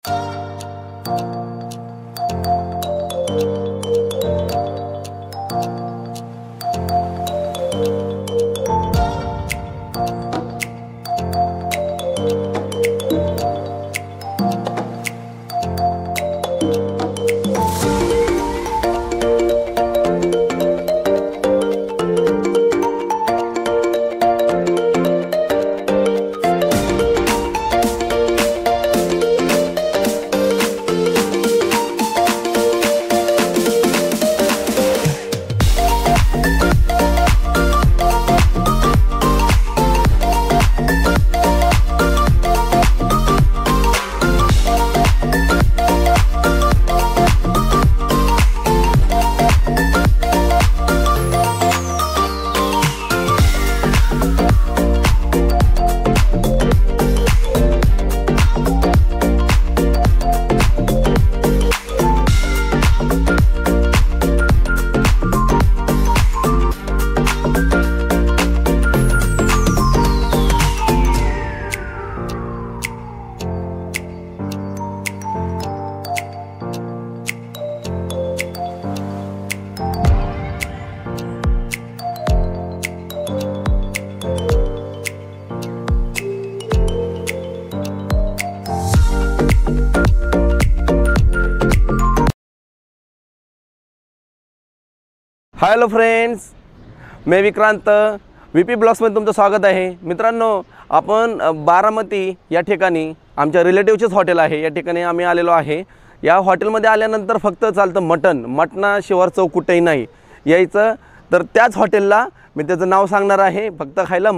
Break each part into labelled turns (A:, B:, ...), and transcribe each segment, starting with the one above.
A: Hello friends, मैं Vikrant VP ब्लॉग्समध्ये तुमचं स्वागत आहे। मित्रांनो, आपण बारामती या ठिकाणी आमच्या रिलेटिव्हचेच हॉटेल आहे, या ठिकाणी आम्ही आलेलो आहे। या हॉटेलमध्ये आल्यानंतर फक्त चालतं मटणाशिवाय चव कुठेही नाही यायचं, तर त्याच हॉटेलला मी त्याचं नाव सांगणार आहे। फक्त खायला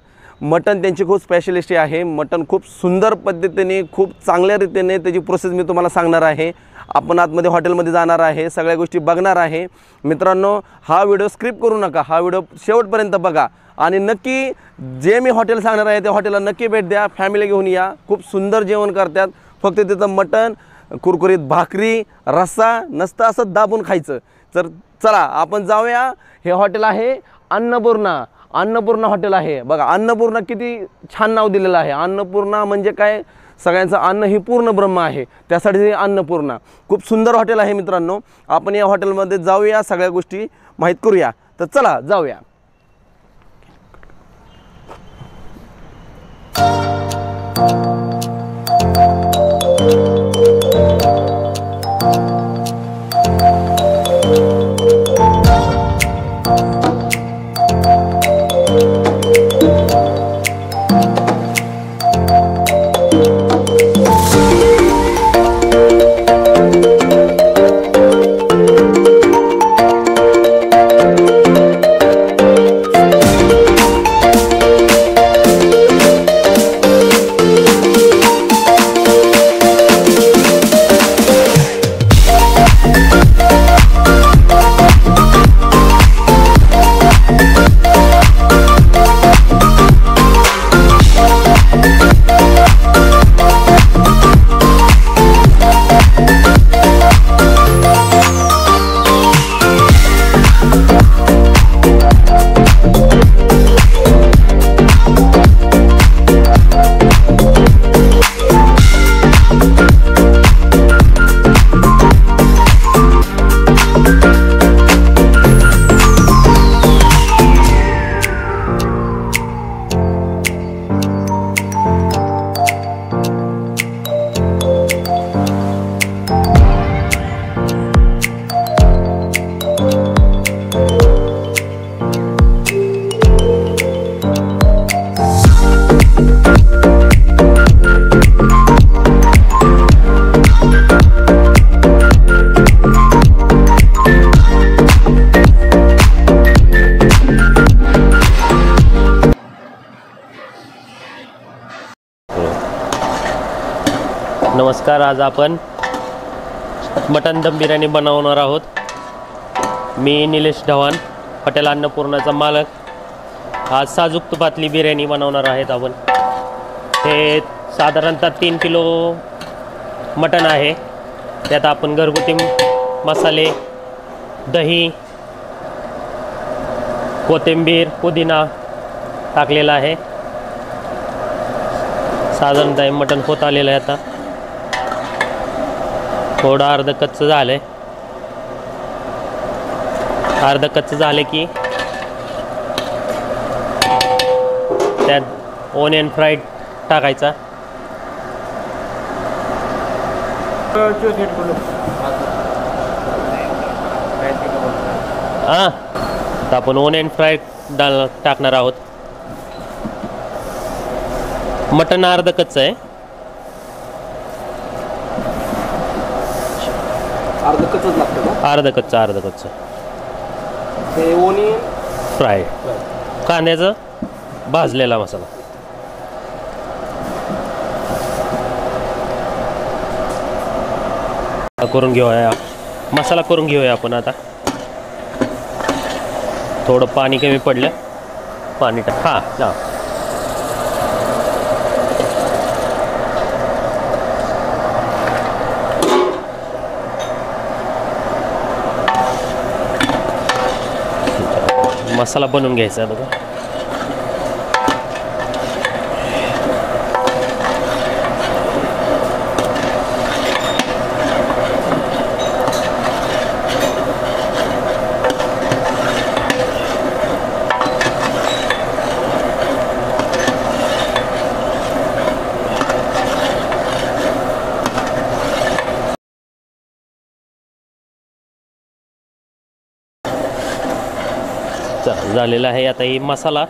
A: मटण त्यांची खूप स्पेशलिस्ट आहे। मटण खूप सुंदर पद्धतीने, खूप चांगल्या रीतीने त्याची प्रोसेस मी तुम्हाला सांगणार आहे। आपण आतमध्ये हॉटेलमध्ये जाणार आहे, सगळ्या गोष्टी बघणार आहे। मित्रांनो, हा व्हिडिओ स्किप करू नका, हा व्हिडिओ शेवटपर्यंत बघा आणि नक्की जे मी हॉटेल सांगणार आहे त्या हॉटेलला नक्की भेट द्या, फॅमिली घेऊन या। खूप सुंदर जेवण करतात, फक्त तिथं मटण, कुरकुरीत भाकरी, रस्सा नसतं, असं दाबून खायचं। तर चला आपण जाऊया। हे हॉटेल आहे अन्नपूर्णा हॉटेल आहे। बघा, अन्नपूर्णा किती छान नाव दिलेलं आहे। अन्नपूर्णा म्हणजे काय, सगळ्यांचं अन्न ही पूर्ण ब्रह्म आहे, त्यासाठी अन्नपूर्णा। खूप सुंदर हॉटेल आहे मित्रांनो। आपण या हॉटेलमध्ये जाऊया, सगळ्या गोष्टी माहीत करूया। तर चला जाऊया।
B: नमस्कार, आज आपण मटन दम बिर्याणी बनवणार आहोत। मी निलेश ढवाण, हॉटेल अन्नपूर्णाचा मालक। आज साजूक तुपातली बिर्याणी बनवणार आहेत आपण। हे साधारणतः 3 किलो मटन आहे। त्यात आपण घरगुती मसाले, दही, कोथिंबीर, पुदिना टाकलेला आहे। साधारणतः मटन होत आलेलं आहे आता। थोडं अर्ध कच्चं झालंय. अर्ध कच्चं झालं की त्यात ओनियन फ्राईड टाकायचा. हां, तर आपण ओनियन फ्राय टाकणार आहोत. मटण अर्ध कच्चं आहे.
A: अर्ध कच्चंच लागतं का?
B: अर्ध कच्चं
A: हे ओनियन
B: फ्राय, कांद्याचा भाजलेला मसाला. करून घेऊया मसाला करून घेऊया आपण. आता थोडं पाणी कमी पडलं, पाणी टाक. हां जा. मसाला बनवून घ्यायचा आहे बघा. झालेला आहे. आता ही मसाला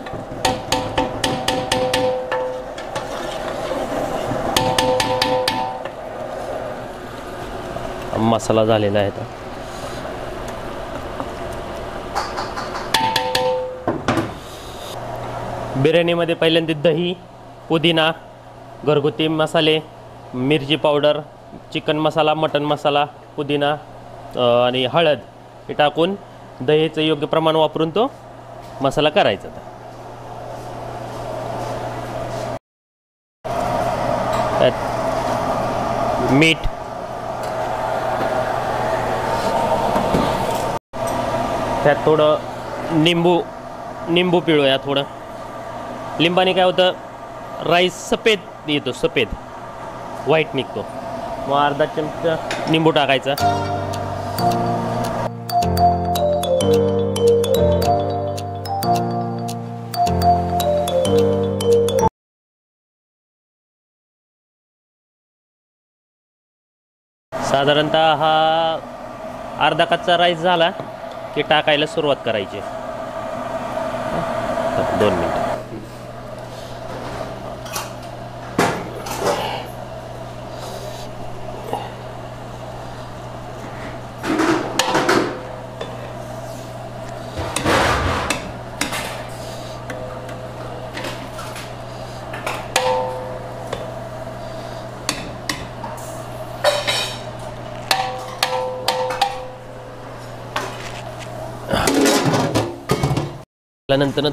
B: झालेला आहे. आता बिर्याणीमध्ये पहिल्यांदा दही, पुदिना, घरगुती मसाले, मिरची powder, chicken masala, mutton masala, पुदिना आणि हळद हे टाकून दहीचं योग्य प्रमाण वापरून तो मसाला करायचा. त्यात मीठ, त्यात थोडं निंबू पिळूया. थोडं लिंबाने काय होतं, राईस सफेद येतो, सफेद व्हाईट निघतो. मग अर्धा चमचा निंबू टाकायचा. साधारणतः हा अर्धा कच्चा राईस झाला की टाकायला सुरुवात करायची. 2 मिनिट. त्यानंतर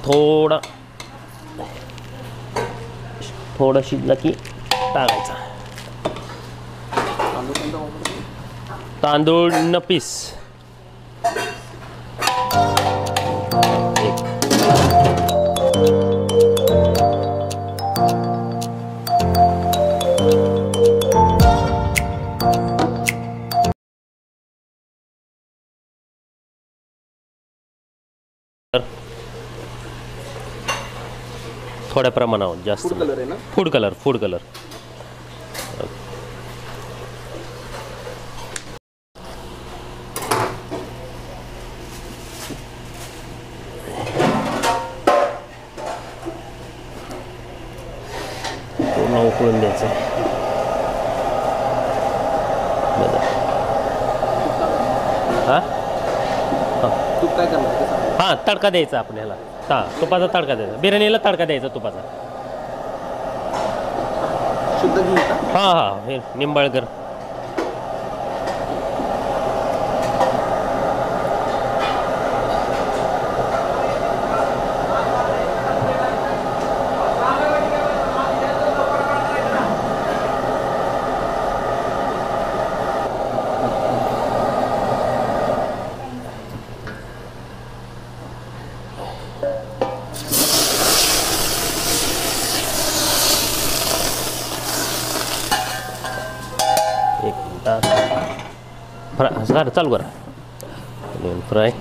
B: थोडं शिजलं की टाकायचा. तांदूळ न पीस. थोड्या प्रमाणावर, जास्त
A: फूड कलर आहे ना?
B: Food colour. पूर्ण उकळून द्यायचं. हां
A: तूप काय करणार?
B: हां, तडका द्यायचा आपण ह्याला. हां, तुपाचा तडका द्यायचा. बिर्याणीला तडका द्यायचा तुपाचा.
A: शुद्ध घी का?
B: हां, हे निंबाळकर. चालू करा. ऑनियन फ्राय,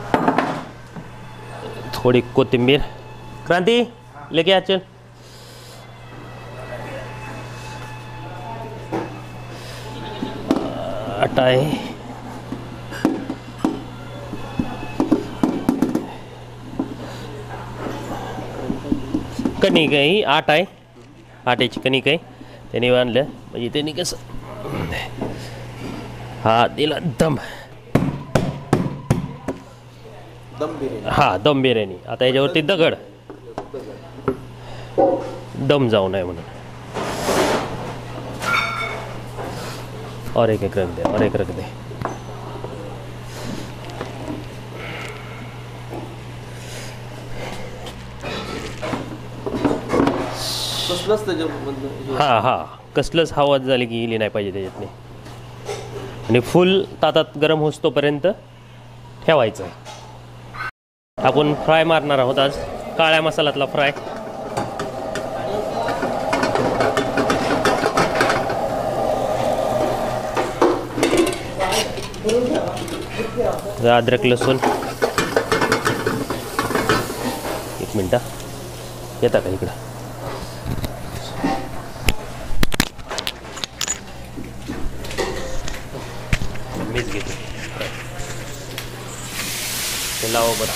B: थोडी कोथिंबीर. क्रांती लेके आ चल. आटा आहे, कणिक आहे, ही आटा आहे, आट्याची कणिक आहे. त्याने आणलं म्हणजे त्यांनी कसं हा दिला दम. हा दम बिर्याणी. आता याच्यावरती दगड दम जाऊ नये म्हणून. और एक रख दे, और एक रख दे. हा हा कसलंच हवा झाली की गेली नाही पाहिजे त्याच्यातली. आणि फुल ताटात गरम होतोपर्यंत ठेवायचं. आपण फ्राय मारणार आहोत आज, काळ्या मसाल्यातला फ्राय. अद्रक लसूण. एक मिनटं येता का इकडं. मीच घेतो ते लावा बरं.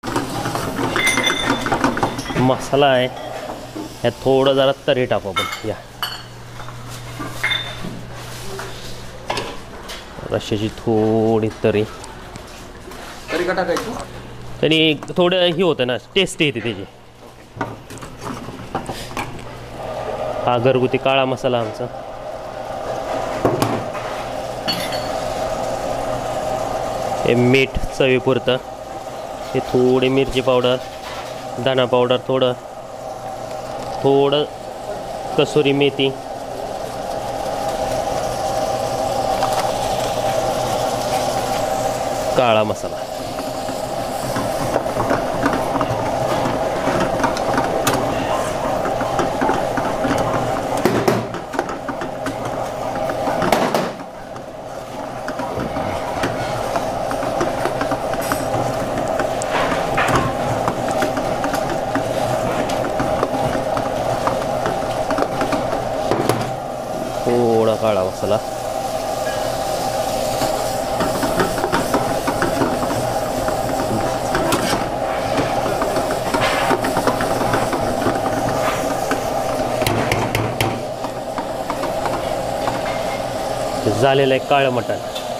B: मसाला आहे ह्यात थोडं जरा तरी टाकू आपण. या रश्श्याची थोडी तरी
A: का टाकायची.
B: त्यांनी थोडं हे होतं ना, टेस्ट येते त्याची. हा घरगुती काळा मसाला आमचा. हे मीठ चवीपुरतं. हे थोडी मिरची पावडर, धना पावडर, थोडं कसुरी मेथी. काळा मसाला. थोडा काळा मसाला. झालेलं आहे काळं मटण.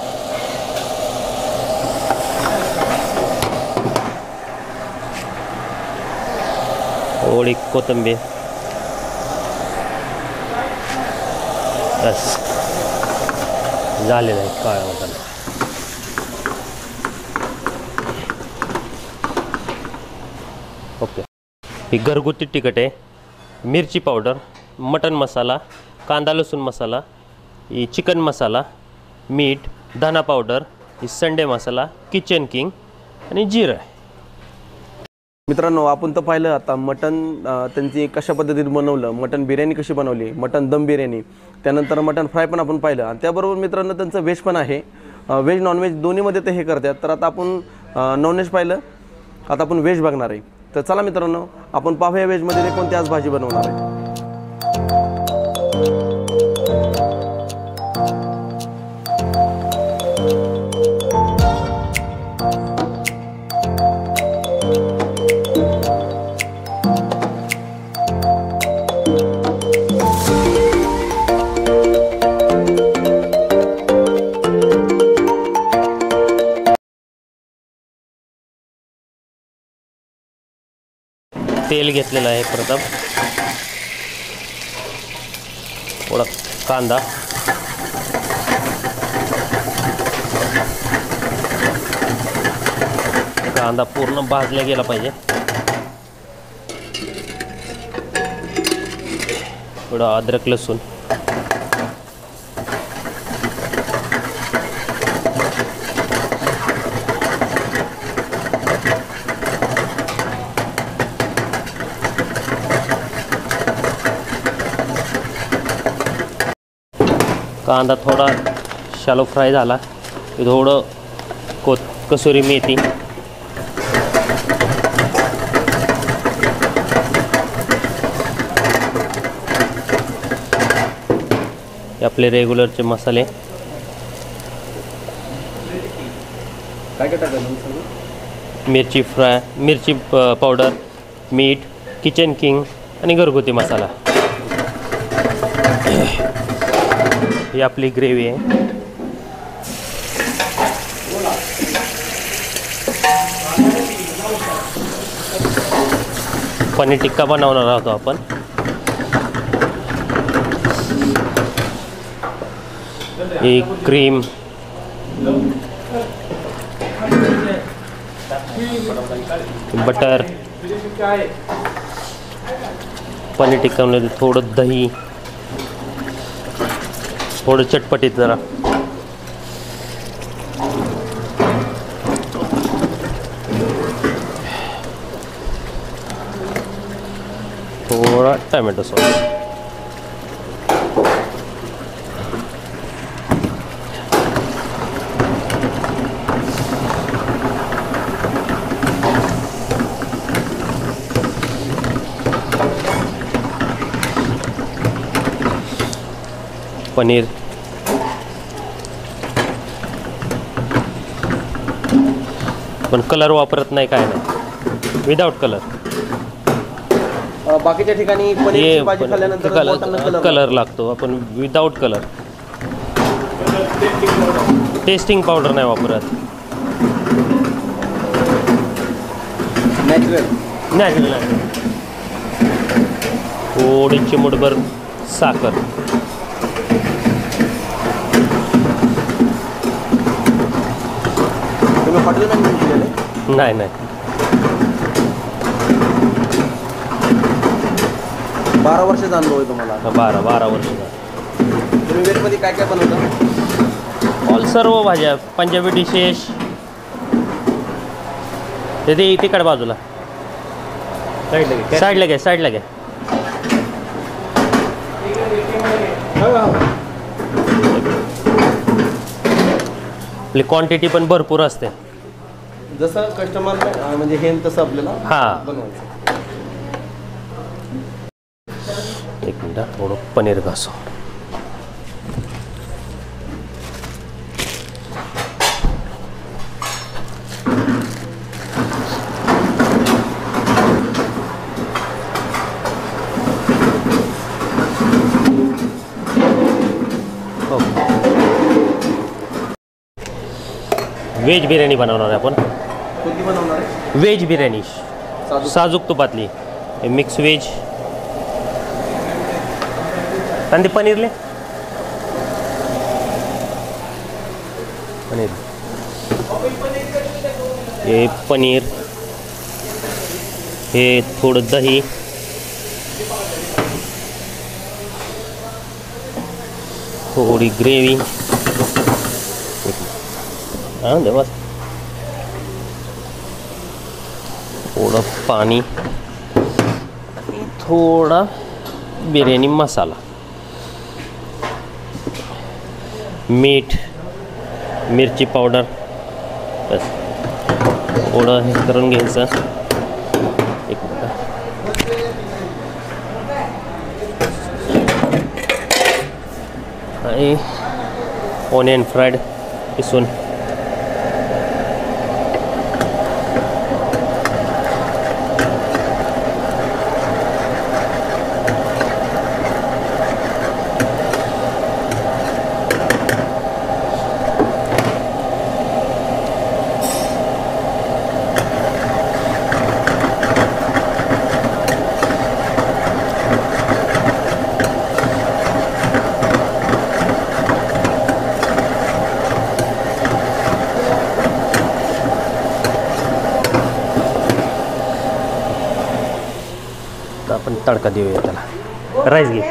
B: थोडी कोथिंबीर. बस झालेलं आहे काळं मटण. ओके. ही घरगुती तिखट आहे, मिरची पावडर, मटण मसाला, कांदा लसूण मसाला, ही चिकन मसाला, मीठ, धना पावडर, ही संडे मसाला, किचन किंग आणि जिरं.
A: मित्रांनो, आपण तर पाहिलं आता मटन त्यांची कशा पद्धतीने बनवलं, मटन बिर्याणी कशी बनवली, मटन दम बिर्याणी, त्यानंतर मटन फ्राय पण आपण पाहिलं. आणि त्याबरोबर मित्रांनो त्यांचं व्हेज पण आहे. व्हेज नॉनव्हेज दोन्हीमध्ये ते हे करतात. तर आता आपण नॉनव्हेज पाहिलं, आता आपण व्हेज बघणार आहे. तर चला मित्रांनो, आपण पाहूया व्हेजमध्ये ते कोणती आज भाजी बनवणार आहे.
B: तेल घेतलेलं आहे प्रथम. थोडा कांदा, कांदा पूर्ण भाजला गेला पाहिजे. थोडं अद्रक लसूण, कांदा थोडा शालो फ्राय झाला की थोडं कसुरी मेथी, आपले रेग्युलरचे मसाले,
A: काय काय टाकायचं?
B: मिरची पावडर, मीठ, किचन किंग आणि घरगुती मसाला. ही आपली ग्रेव्ही आहे. पनीर टिक्का बनवणार आहोत आपण. ही क्रीम, बटर, पनीर टिक्कामध्ये थोडं दही, थोडं चटपटीत जरा, थोडा टमॅटो सॉस. पनीर, पण कलर वापरत नाही, काय नाही, विदाउट कलर.
A: बाकीच्या ठिकाणी पनीरची भाजी खाल्ल्यानंतर बोटांना
B: कलर लागतो, आपण विदाउट कलर. टेस्टिंग पावडर नाही वापरत,
A: नॅचरल.
B: थोडी चिमूटभर साखर.
A: तुम्ही हॉटेलमध्ये केलेलं?
B: नाही नाही,
A: 12 वर्षाचा अनुभव आहे तुम्हाला.
B: 12 वर्षाचा.
A: तुम्ही व्हेजमध्ये काय काय बनवता?
B: ऑल सर्व भाज्या, पंजाबी डिशेस. ते तिकड बाजूला साईडला घ्या. आपली क्वांटिटी पण भरपूर असते.
A: जसं कस्टमर म्हणजे हे तसं आपल्याला
B: हां.
A: बनवायचं.
B: एक मिनिट, थोडं पनीर घासो. व्हेज बिर्याणी बनवणार आहे आपण.
A: कोणती बनवणार आहे?
B: व्हेज बिर्याणी, साजूक तुपातली, मिक्स व्हेज. आणि ते पनीर हे पनीर, हे थोडं दही, थोडी ग्रेव्ही. हां बस, थोडं पाणी, थोडा बिर्याणी मसाला, मीठ, मिरची पावडर. बस थोडं हे करून घ्यायचं. एक मिनिट. आणि ऑनियन फ्राईड किसून. आपण तडका देऊया त्याला. राईस घे.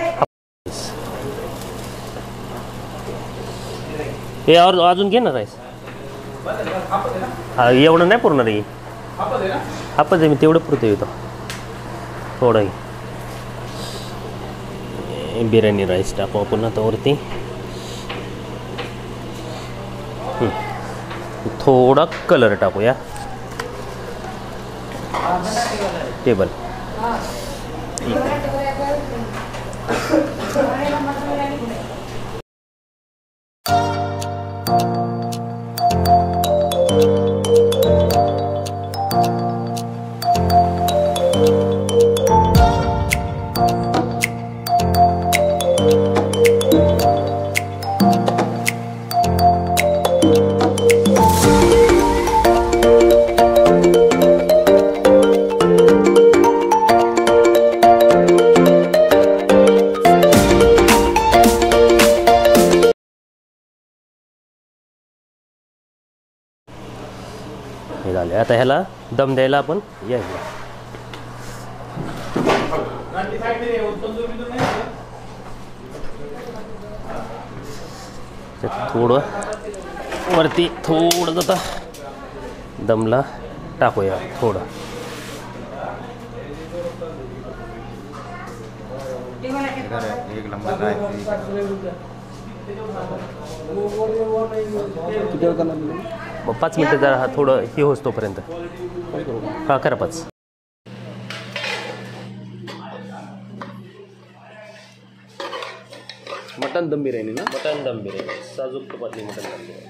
B: हे अजून घे ना राईस. हा एवढं नाही पुरणार आहे. हापच आहे, मी तेवढं पुरतं येतो थोडं. बिर्याणी राईस टाकू आपण आता वरती. थोडा कलर टाकूया टेबल. हे झाले. आता ह्याला दम द्यायला आपण यायला थोडं वरती थोडं आता दमला टाकूया थोडं. मग 5 मिनटं जरा हा थोडं हे होस तोपर्यंत. हा करा 5.
A: मटन दम बिर्याणी ना.
B: मटन दम बिर्याणी साजूक तुपातली मटन दम बिर्याणी.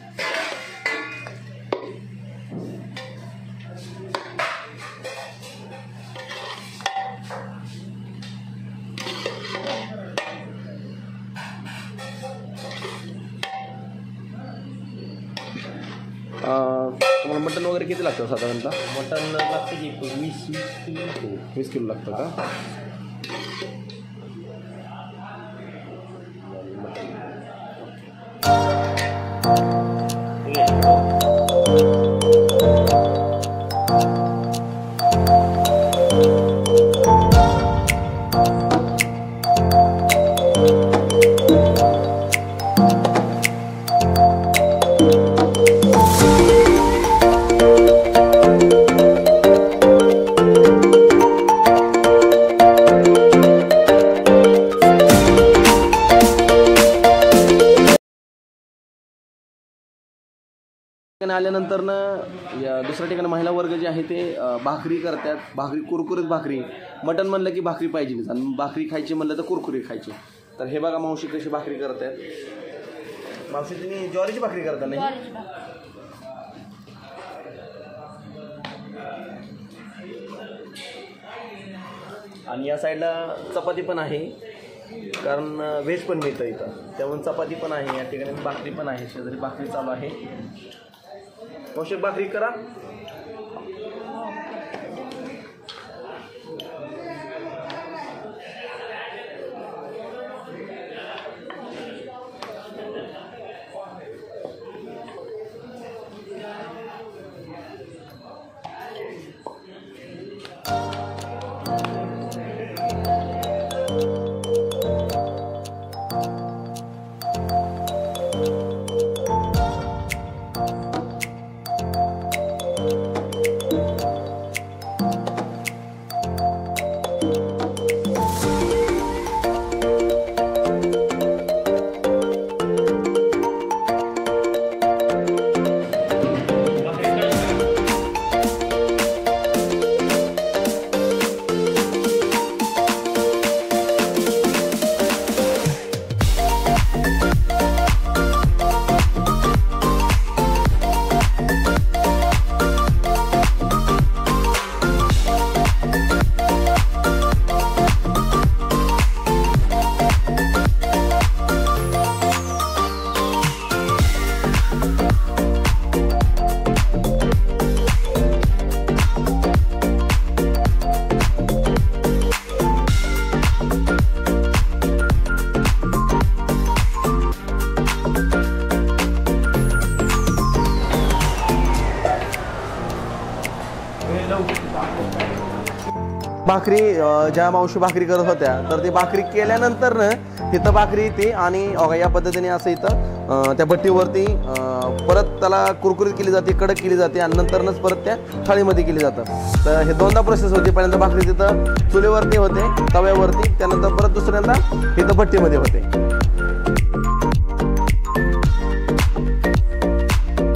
A: तुम्हाला मटन वगैरे किती लागतं साधारणतः?
B: मटन लागतं की 20
A: किलो लागतं का? आल्यानंतर ना दुसऱ्या ठिकाणी महिला वर्ग जे आहे ते भाकरी करतात. भाकरी कुरकुरीत भाकरी. मटण म्हणलं की भाकरी पाहिजेच आणि भाकरी खायची म्हणलं तर कुरकुरीत खायची. तर हे बघा मावशी कशी भाकरी करतात. मावशी तुम्ही ज्वारीची भाकरी करता नाही? आणि या साईडला चपाती पण आहे कारण व्हेज पण मिळतं इथं, त्यामुळे चपाती पण आहे. या ठिकाणी भाकरी पण आहे. शेजारी भाकरी चालू आहे. मावशी भाकरी करा. भाकरी ज्या मावशी भाकरी करत होत्या तर ती भाकरी केल्यानंतर इथं भाकरी येते आणि या पद्धतीने असं इथं त्या भट्टीवरती परत त्याला कुरकुरीत केली जाते, कडक केली जाते आणि नंतरच परत त्या थाळीमध्ये केली जातं. तर हे दोनदा प्रोसेस होती. पहिल्यांदा भाकरी तिथं चुलीवरती होते, तव्यावरती, त्यानंतर परत दुसऱ्यांदा इथं भट्टीमध्ये होते.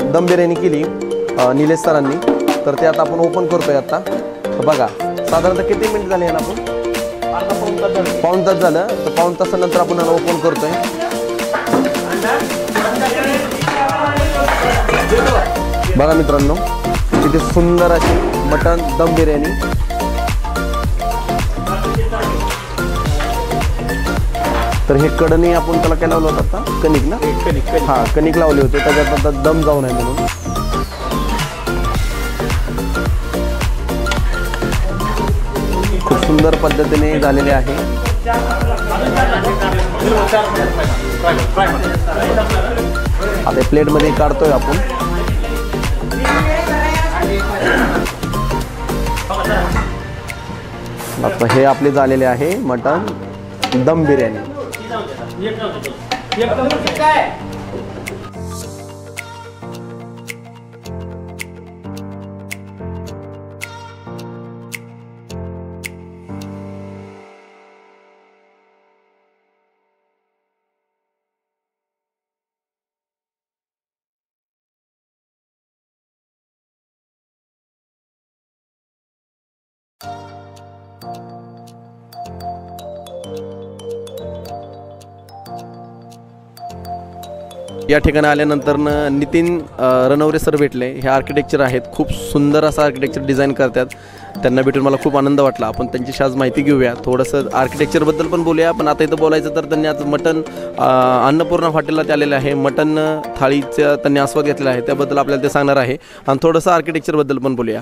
A: दम बिर्याणी केली निलेश सरांनी, तर ते आता आपण ओपन करतोय. आता बघा साधारणतः किती मिनिट झाले याला आपण? पाऊण तास झालं. तर पाऊण तासानंतर आपण याला ओपन करतोय. बघा मित्रांनो, किती सुंदर अशी मटण दम बिर्याणी. तर हे कडणी आपण त्याला काय लावलं होतं आता? कणिक ना? कणिक. हां, कणिक लावले होते, त्याच्यात आता दम जाऊ नये म्हणून. खूप सुंदर पद्धतीने झालेले आहे. आता प्लेटमध्ये काढतोय आपण. आता हे आपले झालेले आहे मटण दम बिर्याणी. या ठिकाणी आल्यानंतर नितीन रणवरे सर भेटले. हे आर्किटेक्चर आहेत, खूप सुंदर असं आर्किटेक्चर डिझाईन करतात. त्यांना भेटून मला खूप आनंद वाटला. आपण त्यांच्याशी आज माहिती घेऊया, थोडंसं आर्किटेक्चरबद्दल पण बोलूया. पण आता इथं बोलायचं तर त्यांनी आज मटण अन्नपूर्णा हॉटेलला ते आलेले आहे. मटण थाळीचा त्यांनी आस्वाद घेतलेला आहे, त्याबद्दल आपल्याला ते सांगणार आहे. आणि थोडंसं आर्किटेक्चरबद्दल पण बोलूया.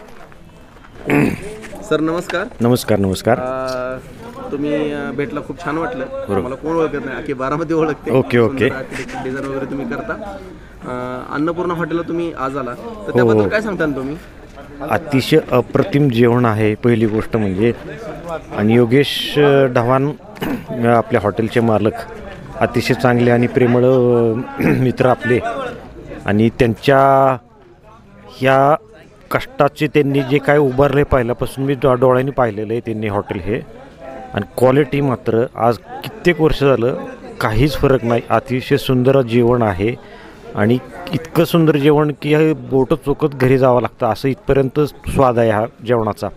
A: सर नमस्कार.
C: नमस्कार. नमस्कार.
A: तुम्ही भेटला, खूप छान वाटलं. मला कोण ओळखत नाही, अख्खी बारामती ओळखते.
C: Okay okay.
A: आर्किटेक्चर डिझाईन वगैरे तुम्ही करता. अन्नपूर्णा हॉटेलला तुम्ही आज आला, तर त्याबद्दल काय सांगता तुम्ही?
C: अतिशय अप्रतिम जेवण आहे पहिली गोष्ट म्हणजे. आणि योगेश ढवाण आपल्या हॉटेलचे मालक अतिशय चांगले आणि प्रेमळ मित्र आपले. आणि त्यांच्या ह्या कष्टाचे त्यांनी जे काय उभारले पहिल्यापासून मी डोळ्यांनी पाहिलेलं आहे त्यांनी हॉटेल हे. आणि क्वालिटी मात्र आज कित्येक वर्ष झालं काहीच फरक नाही. अतिशय सुंदर जेवण आहे आणि इतकं सुंदर जेवण की हे बोटं चोकत घरी जावं लागतं असं इथपर्यंत स्वाद आहे ह्या जेवणाचा.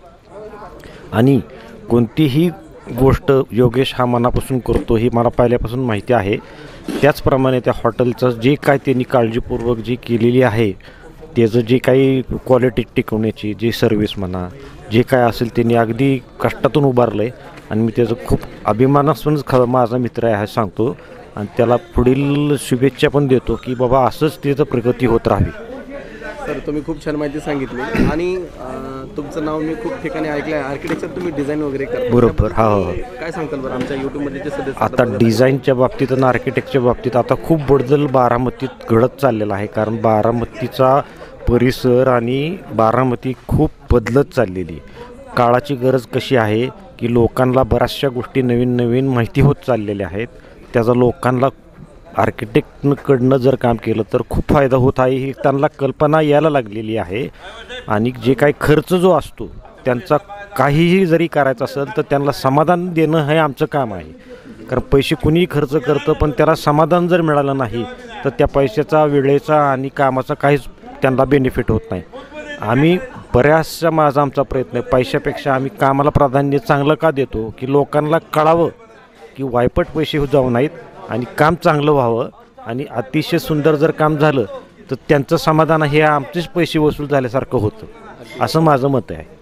C: आणि कोणतीही गोष्ट योगेश हा मनापासून करतो ही मला पहिल्यापासून माहिती आहे. त्याचप्रमाणे त्या हॉटेलचं जे काय त्यांनी काळजीपूर्वक जी केलेली आहे, त्याचं जे काही क्वालिटी टिकवण्याची जी सर्व्हिस म्हणा, जे काय असेल त्यांनी अगदी कष्टातून उभारलं आहे. आणि मी त्याचं खूप अभिमानास्पद माझा मित्र आहे हे सांगतो. आणि त्याला पुढील शुभेच्छा पण देतो की बाबा असंच त्याचं प्रगती होत राहावी.
A: सर तुम्ही खूप छान माहिती सांगितली. आणि तुमचं नाव मी खूप ठिकाणी ऐकलं आहे. आर्किटेक्चर तुम्ही डिझाईन वगैरे करता.
C: बरोबर. हा हो.
A: काय सांगताल बरं आमच्या यूट्यूबमध्ये जे सदस्य
C: आता डिझाईनच्या बाबतीत आणि आर्किटेक्टच्या बाबतीत आता खूप बदल बारामतीत घडत चाललेला आहे. कारण बारामतीचा परिसर आणि बारामती खूप बदलत चाललेली. काळाची गरज कशी आहे की लोकांना बऱ्याचशा गोष्टी नवीन नवीन माहिती होत चाललेल्या आहेत. त्याचा लोकांना आर्किटेक्टकडनं जर काम केलं तर खूप फायदा होत आहे ही त्यांना कल्पना यायला लागलेली आहे. आणि जे काही खर्च जो असतो त्यांचा काहीही जरी करायचं असेल तर त्यांना समाधान देणं हे आमचं काम आहे. कारण पैसे कुणीही खर्च करतं पण त्याला समाधान जर मिळालं नाही तर त्या पैशाचा, वेळेचा आणि कामाचा काहीच त्यांना बेनिफिट होत नाही. आम्ही बऱ्याचशा माझा आमचा प्रयत्न आहे, पैशापेक्षा आम्ही कामाला प्राधान्य चांगलं का देतो की लोकांना कळावं की वायपट पैसे जाऊ नाहीत आणि काम चांगलं व्हावं. आणि अतिशय सुंदर जर काम झालं तर त्यांचं समाधान हे आमचेच पैसे वसूल झाल्यासारखं होतं असं माझं मत आहे.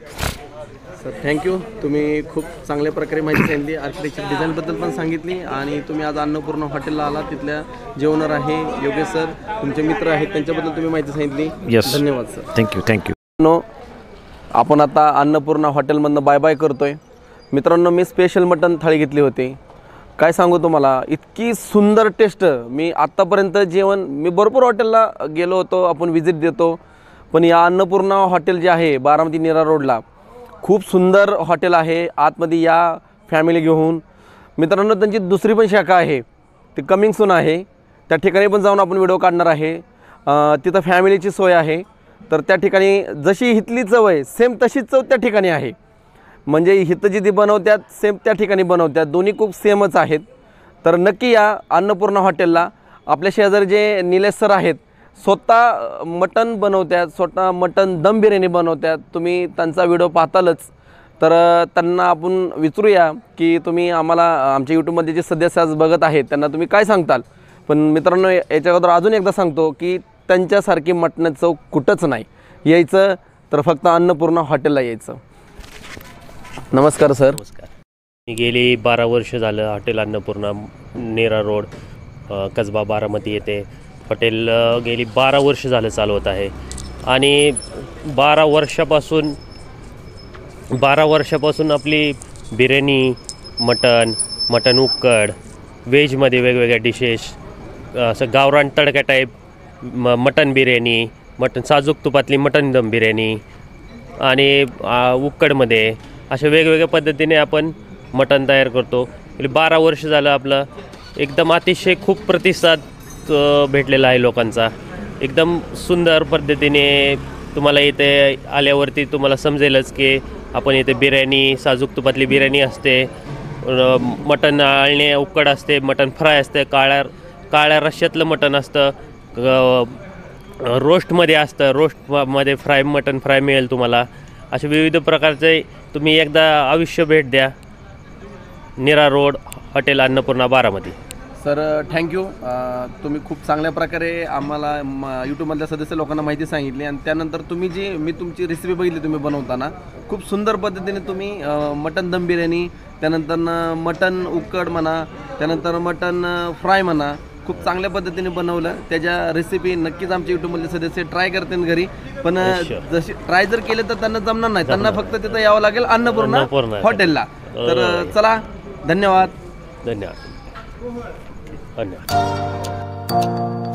A: Sir thank you. तुम्ही खूप चांगल्या प्रकारे माहिती सांगितली, आर्किटेक्चर डिझाईनबद्दल पण सांगितली. आणि तुम्ही आज अन्नपूर्णा हॉटेलला आला, तिथल्या जेवणार आहे योगेश सर, तुमचे मित्र आहेत, त्यांच्याबद्दल तुम्ही माहिती सांगितली.
C: यस,
A: धन्यवाद सर.
C: थँक्यू.
A: आपण आता अन्नपूर्णा हॉटेलमधनं बाय बाय करतोय. मित्रांनो मी स्पेशल मटण थाळी घेतली होती. काय सांगू तुम्हाला, इतकी सुंदर टेस्ट. मी आत्तापर्यंत जेवण मी भरपूर हॉटेलला गेलो होतो, आपण व्हिजिट देतो, पण या अन्नपूर्णा हॉटेल जे आहे बारामती नीरा रोडला खूप सुंदर हॉटेल आहे. आतमध्ये या फॅमिली घेऊन. मित्रांनो त्यांची दुसरी पण शाखा आहे, ती कमिंग सून आहे. त्या ठिकाणी पण जाऊन आपण व्हिडिओ काढणार आहे. तिथं फॅमिलीची सोय आहे. तर त्या ठिकाणी जशी इथली चव आहे सेम तशीच चव त्या ठिकाणी आहे. म्हणजे इथं जी ती बनवतात सेम त्या ठिकाणी बनवतात, दोन्ही खूप सेमच आहेत. तर नक्की या अन्नपूर्णा हॉटेलला. आपल्या शेजारी जे निलेश सर आहेत, स्वतः मटण बनवतात, स्वतः मटण दम बिर्याणी बनवतात. तुम्ही त्यांचा व्हिडिओ पाहतालच. तर त्यांना आपण विचारूया की तुम्ही आम्हाला आमच्या यूट्यूबमध्ये जे सदस्य आज बघत आहेत त्यांना तुम्ही काय सांगताल. पण मित्रांनो, याच्या अगोदर अजून एकदा सांगतो की त्यांच्यासारखी मटणाची चव कुठंच नाही. यायचं तर फक्त अन्नपूर्णा हॉटेलला यायचं. नमस्कार सर.
B: नमस्कार. मी गेली 12 वर्ष झालं हॉटेल अन्नपूर्णा नेरा रोड कसबा बारामती येथे हॉटेल गेली 12 वर्ष झालं चालवत आहे. आणि 12 वर्षापासून आपली बिर्याणी, मटण उक्कड, व्हेजमध्ये वेगवेगळ्या डिशेस, असं गावरान तडका टाईप मटण बिर्याणी, मटण साजूक तुपातली मटण दम बिर्याणी आणि उक्कडमध्ये अशा वेगवेगळ्या पद्धतीने आपण मटण तयार करतो. 12 वर्ष झालं आपलं एकदम अतिशय खूप प्रतिसाद भेटलेला आहे लोकांचा. एकदम सुंदर पद्धतीने तुम्हाला इथे आल्यावरती तुम्हाला समजेलच की आपण इथे बिर्याणी, साजूक तुपातली बिर्याणी असते, मटण आळणे उक्कड असते, मटण फ्राय असते, काळ्या रश्श्यातलं मटण असतं, रोस्टमध्ये असतं, रोस्टमध्ये मटण फ्राय मिळेल तुम्हाला. असे विविध प्रकारचे तुम्ही एकदा अवश्य भेट द्या. Nera road hotel Annapurna Baramati.
A: Sir thank you. तुम्ही खूप चांगल्या प्रकारे आम्हाला यूट्यूबमधल्या सदस्य लोकांना माहिती सांगितली. आणि त्यानंतर तुम्ही मी तुमची रेसिपी बघितली तुम्ही बनवताना खूप सुंदर पद्धतीने तुम्ही मटण दम बिर्याणी, त्यानंतर मटण उक्कड म्हणा, त्यानंतर मटण फ्राय म्हणा, खूप चांगल्या पद्धतीने बनवलं. त्याच्या रेसिपी नक्कीच आमच्या यूट्यूबमधले सदस्य ट्राय करतील घरी. पण जशी ट्राय जर केलं तर त्यांना जमणार नाही. त्यांना फक्त तिथं यावं लागेल अन्नपूर्णा हॉटेलला. तर चला, धन्यवाद.
B: धन्यवाद.